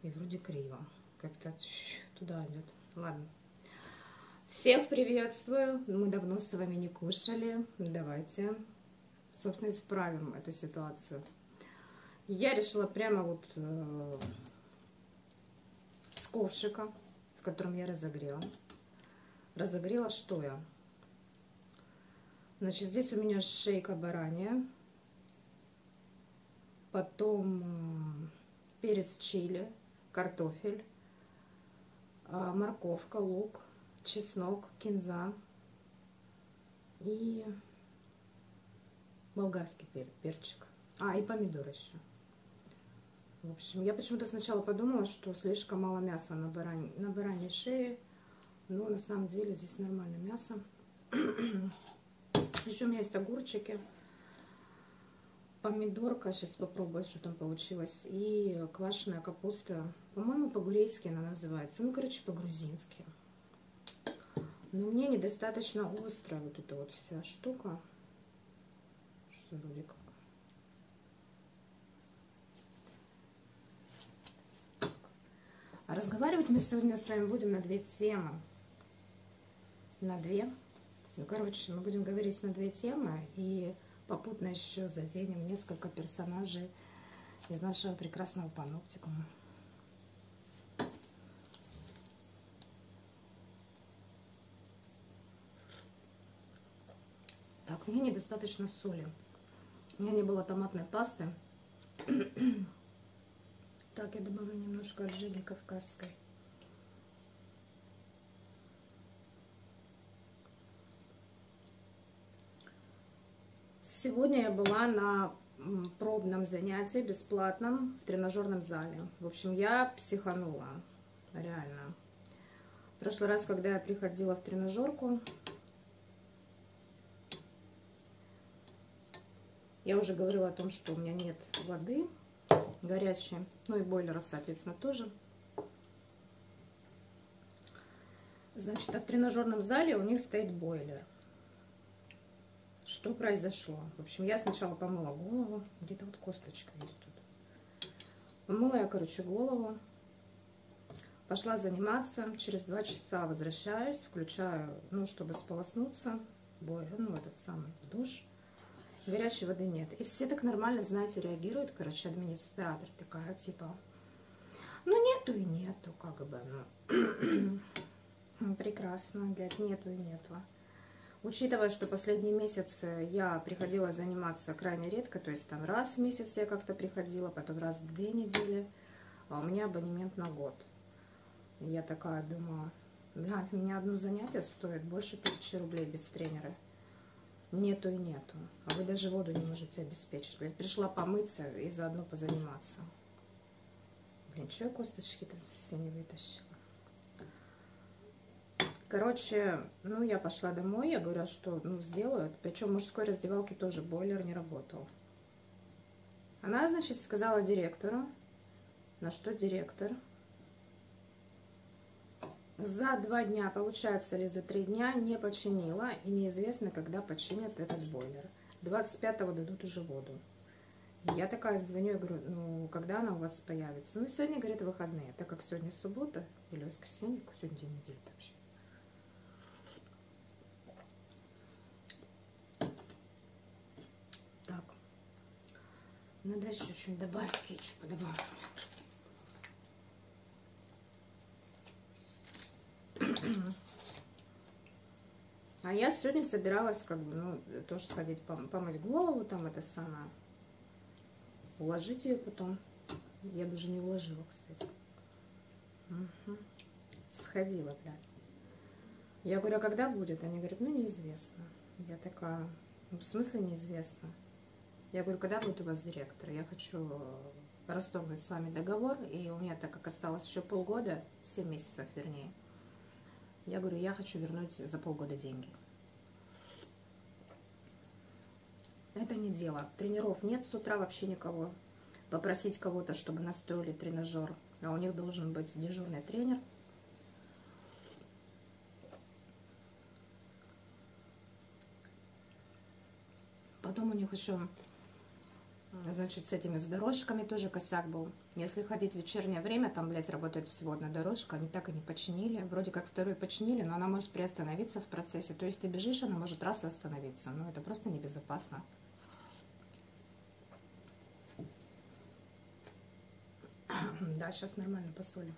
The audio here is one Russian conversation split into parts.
И вроде криво. Как-то туда идет. Ладно. Всех приветствую. Мы давно с вами не кушали. Давайте, собственно, исправим эту ситуацию. Я решила прямо вот с ковшика, в котором я разогрела. Разогрела что я? Значит, здесь у меня шейка баранья. Потом перец чили, картофель, морковка, лук, чеснок, кинза и болгарский перчик. И помидоры еще. В общем, я почему-то сначала подумала, что слишком мало мяса на бараньей шее. Но на самом деле здесь нормальное мясо. Еще у меня есть огурчики. Помидорка, сейчас попробую, что там получилось. И квашеная капуста. По-моему, по-гурейски она называется. Ну, короче, по-грузински. Но мне недостаточно острая вот эта вот вся штука. Что вроде как. А разговаривать мы сегодня с вами будем на две темы. На две. Ну, короче, мы будем говорить на две темы. И попутно еще заденем несколько персонажей из нашего прекрасного паноптикума. Так, мне недостаточно соли. У меня не было томатной пасты. Так, я добавлю немножко аджики кавказской. Сегодня я была на пробном занятии, бесплатном, в тренажерном зале. В общем, я психанула, реально. В прошлый раз, когда я приходила в тренажерку, я уже говорила о том, что у меня нет воды горячей, ну и бойлера, соответственно, тоже. Значит, а в тренажерном зале у них стоит бойлер. Что произошло? В общем, я сначала помыла голову. Где-то вот косточка есть тут. Помыла я, короче, голову. Пошла заниматься. Через 2 часа возвращаюсь. Включаю, ну, чтобы сполоснуться. Ну, этот самый душ. Горячей воды нет. И все так нормально, знаете, реагируют. Короче, администратор такая, типа, ну, нету и нету, как бы, ну. Прекрасно, говорят, нету и нету. Учитывая, что последние месяцы я приходила заниматься крайне редко, то есть там раз в месяц я как-то приходила, потом раз в 2 недели, а у меня абонемент на год. И я такая думаю, блядь, у меня одно занятие стоит больше 1000 рублей без тренера. Нету и нету. А вы даже воду не можете обеспечить. Блядь, пришла помыться и заодно позаниматься. Блин, что я косточки там все не вытащила? Короче, ну, я пошла домой, я говорю, что, ну, сделают. Причем в мужской раздевалке тоже бойлер не работал. Она, значит, сказала директору, на что директор за 2 дня, получается ли за 3 дня, не починила. И неизвестно, когда починят этот бойлер. 25-го дадут уже воду. Я такая звоню, я говорю, ну, когда она у вас появится? Ну, сегодня, говорит, выходные, так как сегодня суббота или воскресенье, сегодня день недели вообще. Надо еще что-нибудь добавить, кетчупа добавить. А я сегодня собиралась, как бы, ну, тоже сходить помыть голову, там это самое, уложить ее потом. Я даже не уложила, кстати. Угу. Сходила, блядь. Я говорю, а когда будет? Они говорят, ну, неизвестно. Я такая, ну, в смысле неизвестно? Я говорю, когда будет у вас директор? Я хочу расторгнуть с вами договор, и у меня, так как осталось еще полгода, 7 месяцев вернее, я говорю, я хочу вернуть за полгода деньги. Это не дело. Тренеров нет с утра вообще никого. Попросить кого-то, чтобы настроили тренажер, а у них должен быть дежурный тренер. Потом у них еще Значит, с этими с дорожками тоже косяк был. Если ходить в вечернее время, там, блядь, работает всего одна дорожка, они так и не починили. Вроде как вторую починили, но она может приостановиться в процессе. То есть ты бежишь, она может раз и остановиться. Но это просто небезопасно. Да, сейчас нормально посолим.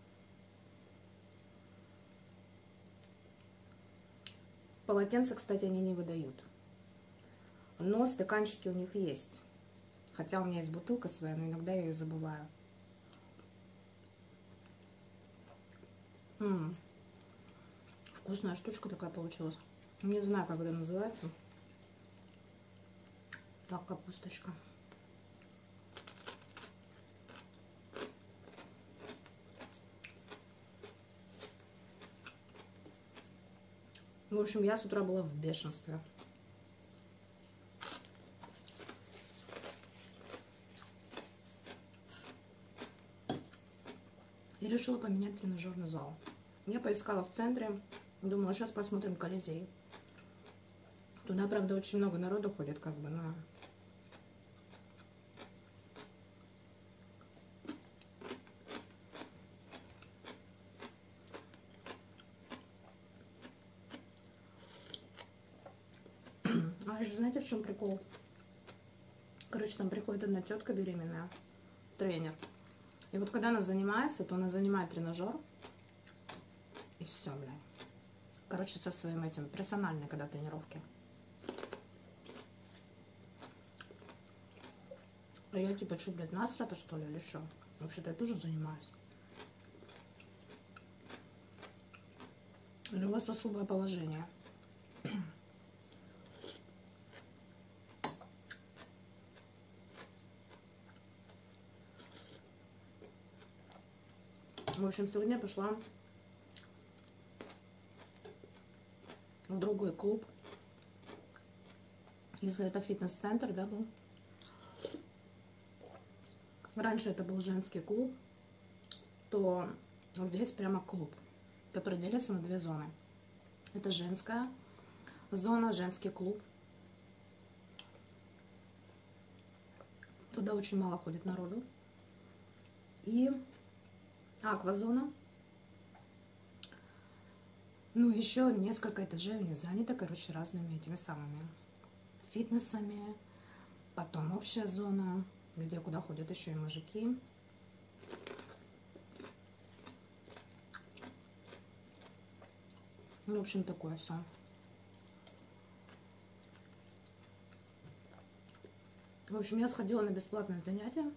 Полотенца, кстати, они не выдают. Но стаканчики у них есть. Хотя у меня есть бутылка своя, но иногда я ее забываю. Вкусная штучка такая получилась. Не знаю, как это называется. Так, капусточка. В общем, я с утра была в бешенстве. И решила поменять тренажерный зал. Я поискала в центре, думала, сейчас посмотрим Колизей. Туда, правда, очень много народу ходит, как бы, но... А еще знаете, в чем прикол? Короче, там приходит одна тетка беременная, тренер. И вот когда она занимается, то она занимает тренажер. И все, бля. Короче, со своим этим персональной, когда тренировки. А я типа, что, блядь, насрата, что ли, или что? Вообще-то я тоже занимаюсь. Или у вас особое положение? В общем, сегодня я пошла в другой клуб. Если это фитнес-центр, да, был. Раньше это был женский клуб, то здесь прямо клуб, который делится на две зоны. Это женская зона, женский клуб. Туда очень мало ходит народу. И аквазона. Ну, еще несколько этажей у них занято, короче, разными этими самыми фитнесами. Потом общая зона, где куда ходят еще и мужики. Ну, в общем, такое все. В общем, я сходила на бесплатное занятие.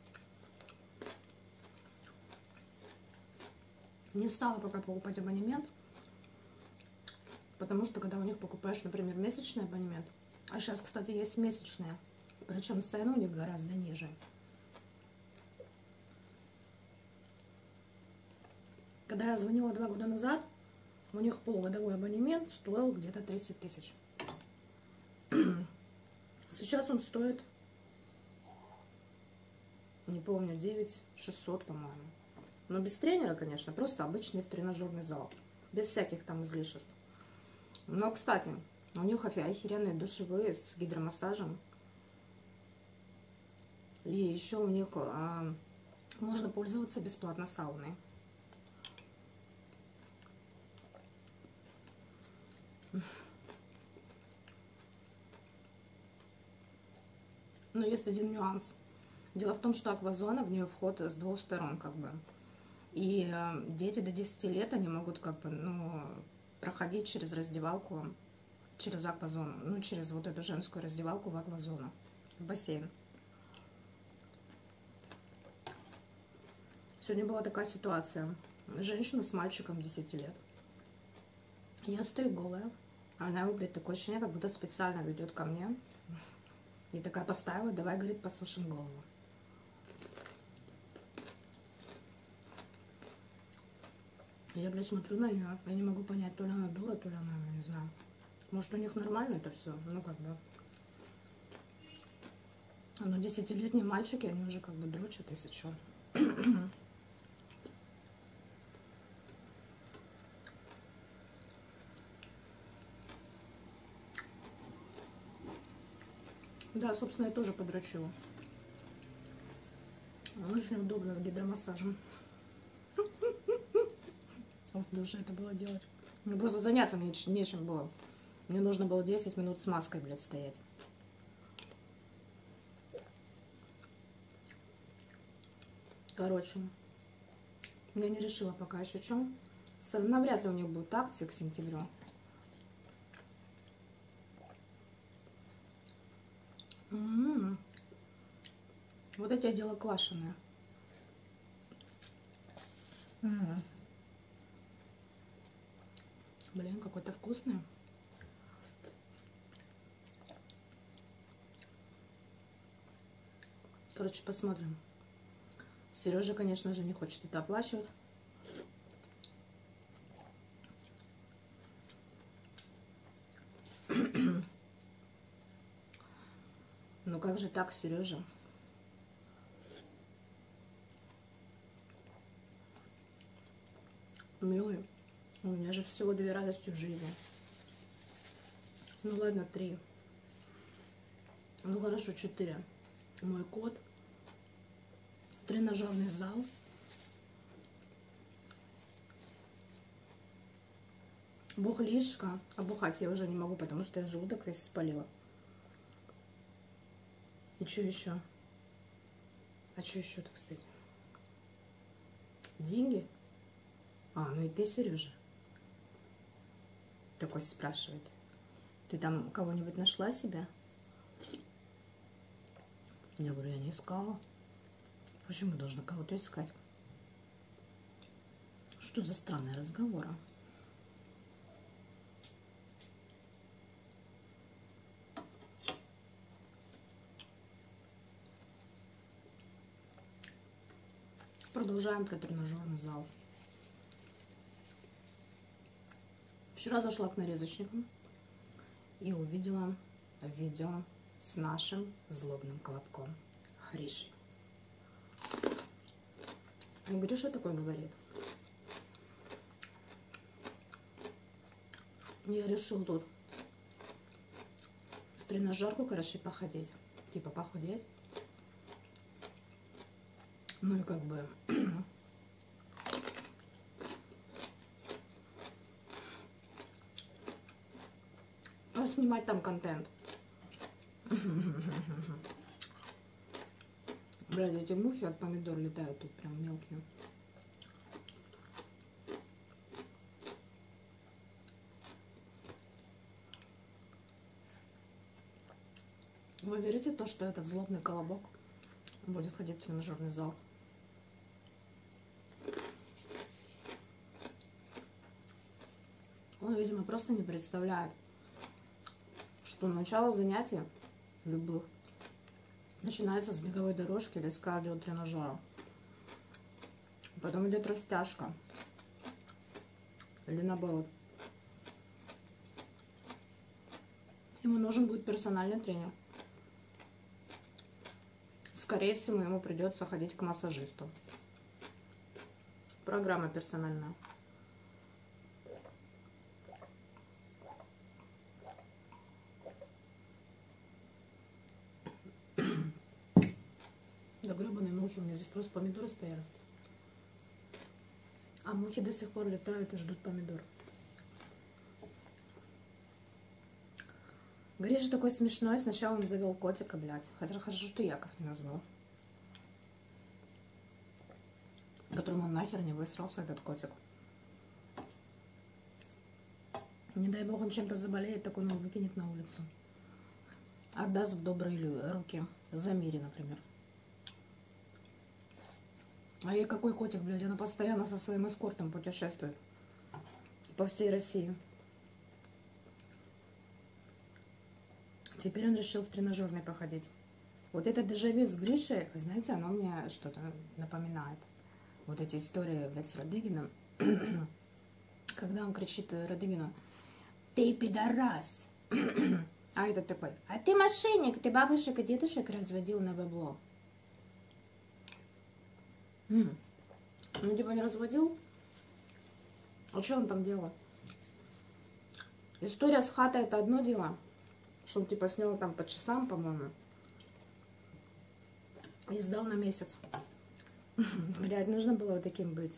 Не стала пока покупать абонемент, потому что когда у них покупаешь, например, месячный абонемент, а сейчас, кстати, есть месячные, причем цены у них гораздо ниже. Когда я звонила 2 года назад, у них полугодовой абонемент стоил где-то 30 тысяч. Сейчас он стоит, не помню, 9600, по-моему. Но без тренера, конечно, просто обычный тренажерный зал. Без всяких там излишеств. Но, кстати, у них охеренные душевые с гидромассажем. И еще у них можно пользоваться бесплатно сауной. Но есть один нюанс. Дело в том, что аквазона, в нее вход с 2 сторон, как бы. И дети до 10 лет, они могут, как бы, ну, проходить через раздевалку, через аквазону, ну, через вот эту женскую раздевалку в аквазону, в бассейн. Сегодня была такая ситуация. Женщина с мальчиком 10 лет. Я стою голая. Она его, блядь, такое ощущение, как будто специально ведет ко мне. И такая поставила, давай, говорит, посушим голову. Я, блядь, смотрю на нее, я не могу понять, то ли она дура, то ли она, я не знаю. Может, у них нормально это все, ну, как бы. Но 10-летние мальчики, они уже как бы дрочат, если что. Да, собственно, я тоже подрочила. Очень удобно с гидромассажем. В душе это было делать. Мне просто заняться нечем было. Мне нужно было 10 минут с маской, блядь, стоять. Короче, я не решила пока еще чем. Навряд ли у них будут акции к сентябрю. Вот эти я делала квашеные. Блин, какой-то вкусный. Короче, посмотрим. Сережа, конечно же, не хочет это оплачивать. Ну как же так, Сережа? Милый, у меня же всего 2 радости в жизни. Ну ладно, 3. Ну хорошо, 4. Мой кот, тренажерный зал, бухлишка. А бухать я уже не могу, потому что я желудок весь спалила. И что еще? А что еще-то, кстати? Деньги? А, ну и ты, Сережа. Такой спрашивает. Ты там кого-нибудь нашла себя? Я говорю, я не искала. Почему должна кого-то искать? Что за странные разговоры? Продолжаем про тренажерный зал. Вчера зашла к нарезочнику и увидела видео с нашим злобным колобком Гришей. И Гриша такой говорит: я решил тут в тренажерку, короче, походить. Типа похудеть. Ну и как бы снимать там контент. Блядь, эти мухи от помидор летают тут прям мелкие. Вы верите в то, что этот злобный колобок будет ходить в тренажерный зал? Он, видимо, просто не представляет, что начало занятия любых начинается с беговой дорожки или с кардиотренажера. Потом идет растяжка. Или наоборот. Ему нужен будет персональный тренер. Скорее всего, ему придется ходить к массажисту. Программа персональная. Да гребаные мухи, у меня здесь просто помидоры стояли. А мухи до сих пор летают и ждут помидор. Гриша такой смешной. Сначала он завел котика, блядь. Хотя хорошо, что Яков не назвал. Которому он нахер не высрался, этот котик. Не дай бог он чем-то заболеет, так он его выкинет на улицу. Отдаст в добрые руки. Замире, например. А ей какой котик, блядь? Она постоянно со своим эскортом путешествует. По всей России. Теперь он решил в тренажерный походить. Вот это дежавю с Гришей, знаете, оно мне что-то напоминает. Вот эти истории, блядь, с Радыгиным. Когда он кричит Радыгину: ты пидорас. А этот такой: а ты мошенник, ты бабушек и дедушек разводил на бабло. Ну, типа не разводил? А что он там делал? История с хатой — это одно дело. Что он типа снял там по часам, по-моему. И сдал на месяц. Блядь, нужно было вот таким быть.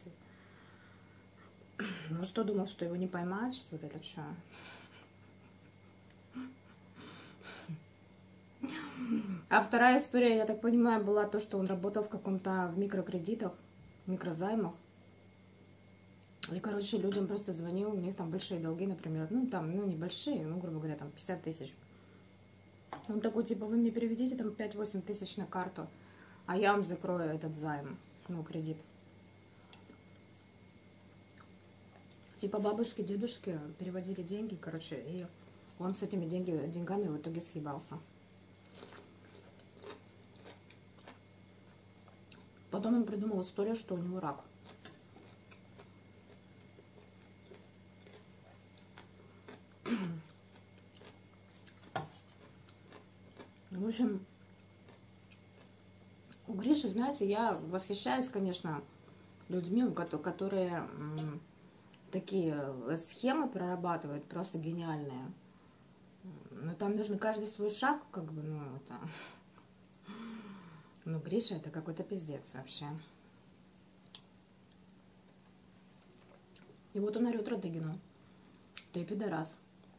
Ну что, думал, что его не поймают, что ли, или что? А вторая история, я так понимаю, была то, что он работал в каком-то в микрокредитах, микрозаймах. И, короче, людям просто звонил, у них там большие долги, например, ну, там, ну, небольшие, ну, грубо говоря, там, 50 тысяч. Он такой, типа, вы мне переведите там 5-8 тысяч на карту, а я вам закрою этот займ, ну, кредит. Типа, бабушки, дедушки переводили деньги, короче, и он с этими деньгами в итоге съебался. Потом он придумал историю, что у него рак. В общем, у Гриши, знаете, я восхищаюсь, конечно, людьми, которые такие схемы прорабатывают, просто гениальные. Но там нужно каждый свой шаг, как бы, ну, это... Ну, Гриша, это какой-то пиздец вообще. И вот он орет Радыгину: ты пидорас.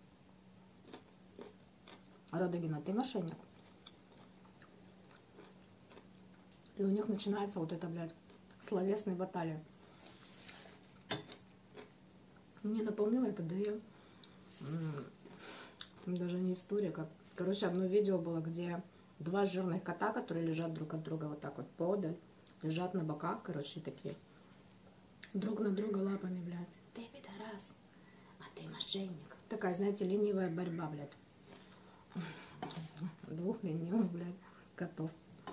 Радыгина, ты мошенник. И у них начинается вот это, блядь, словесная баталия. Мне напомнило это, да я... Даже не история, как... Короче, одно видео было, где два жирных кота, которые лежат друг от друга вот так вот поодаль, лежат на боках, короче, такие. Друг на друга лапами, блядь. Ты пидорас, а ты мошенник. Такая, знаете, ленивая борьба, блядь. Двух ленивых, блядь, котов.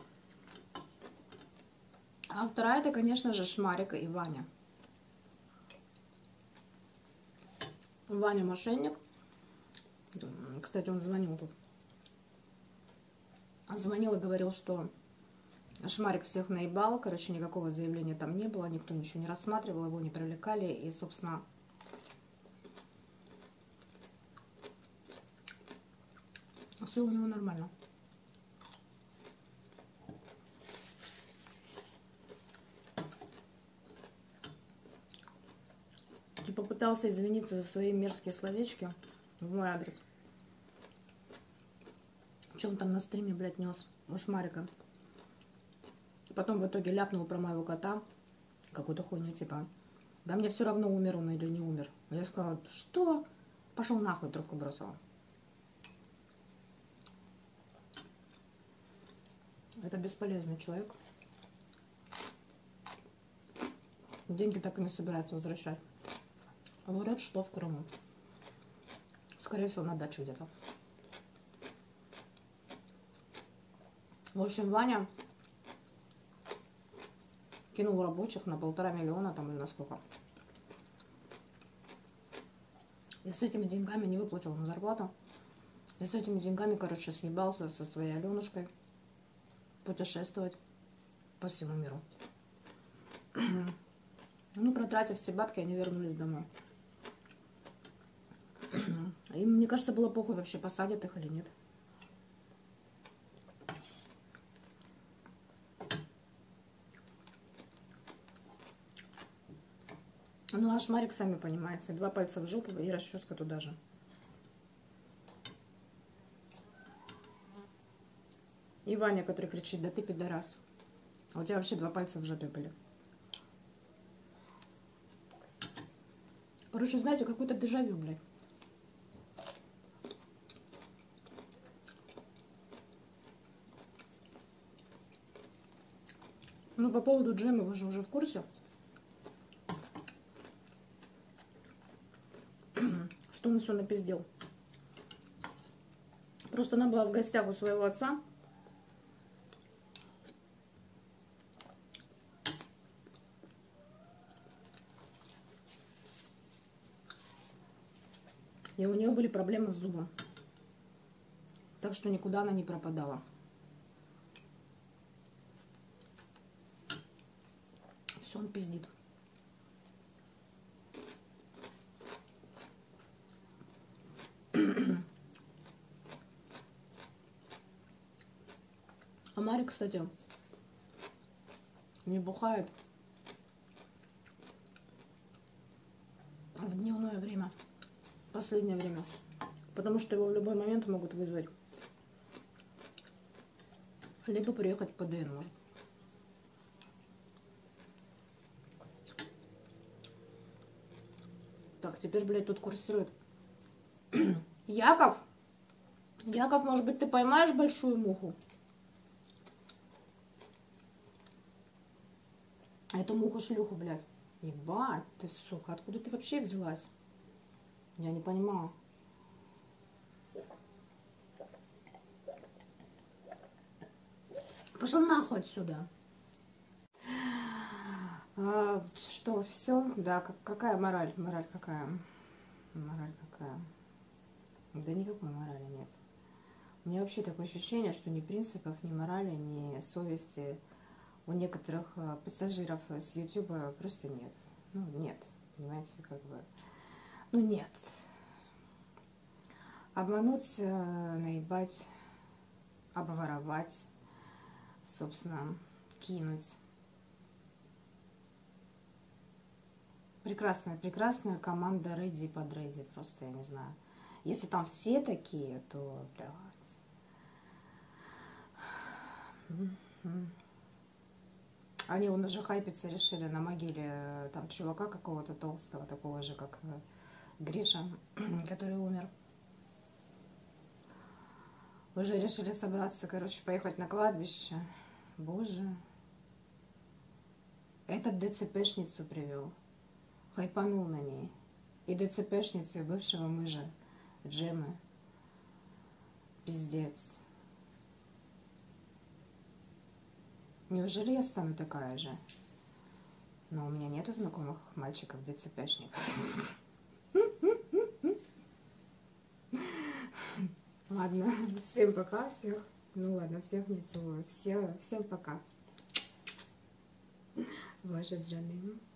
А вторая, это, конечно же, Шмарик и Ваня. Ваня мошенник. Кстати, он звонил тут. Звонил и говорил, что Шмарик всех наебал. Короче, никакого заявления там не было. Никто ничего не рассматривал, его не привлекали. И, собственно, все у него нормально. И попытался извиниться за свои мерзкие словечки в мой адрес. Что он там на стриме, блядь, нес у Шмарика. Потом в итоге ляпнул про моего кота. Какую-то хуйню, типа: да мне все равно, умер он или не умер. Я сказала: что? Пошел нахуй, трубку бросила. Это бесполезный человек. Деньги так и не собирается возвращать. Говорят, что в Крыму. Скорее всего, на даче где-то. В общем, Ваня кинул рабочих на 1,5 миллиона там или на сколько. И с этими деньгами не выплатил ему зарплату. И с этими деньгами, короче, съебался со своей Аленушкой путешествовать по всему миру. Ну, протратив все бабки, они вернулись домой. И мне кажется, было похуй вообще, посадят их или нет. Ну, а Шмарик, сами понимаете, 2 пальца в жопу и расческа туда же. И Ваня, который кричит: да ты пидорас. А у тебя вообще 2 пальца в жопе были. Короче, знаете, какой-то дежавю, блядь. Ну, по поводу Джема, вы же уже в курсе, что он все напиздел. Просто она была в гостях у своего отца. И у нее были проблемы с зубом. Так что никуда она не пропадала. Все, он пиздит. А Марик, кстати, не бухает в дневное время, в последнее время. Потому что его в любой момент могут вызвать. Либо приехать по ДН может. Так, теперь, блядь, тут курсирует. Яков? Яков, может быть, ты поймаешь большую муху? Эту муху-шлюху, блядь. Ебать, ты, сука, откуда ты вообще взялась? Я не понимаю. Пошла нахуй отсюда. Что, все? Да, какая мораль? Мораль какая? Мораль какая? Да никакой морали нет. У меня вообще такое ощущение, что ни принципов, ни морали, ни совести у некоторых пассажиров с Ютуба просто нет. Ну, нет, понимаете, как бы. Ну, нет. Обмануть, наебать, обворовать, собственно, кинуть. Прекрасная, прекрасная команда Ready под Ready, просто, я не знаю. Если там все такие, то, блядь. Они вон уже хайпиться решили на могиле там чувака какого-то толстого, такого же, как Гриша, который умер. Уже решили собраться, короче, поехать на кладбище. Боже. Этот ДЦПшницу привел. Хайпанул на ней. И ДЦПшницу, и бывшего мужа Джемы. Пиздец. Неужели я стану такая же? Но у меня нету знакомых мальчиков ДЦПшников. Ладно, всем пока, всех. Ну ладно, всех не целую. Всем пока. Ваша Джанина.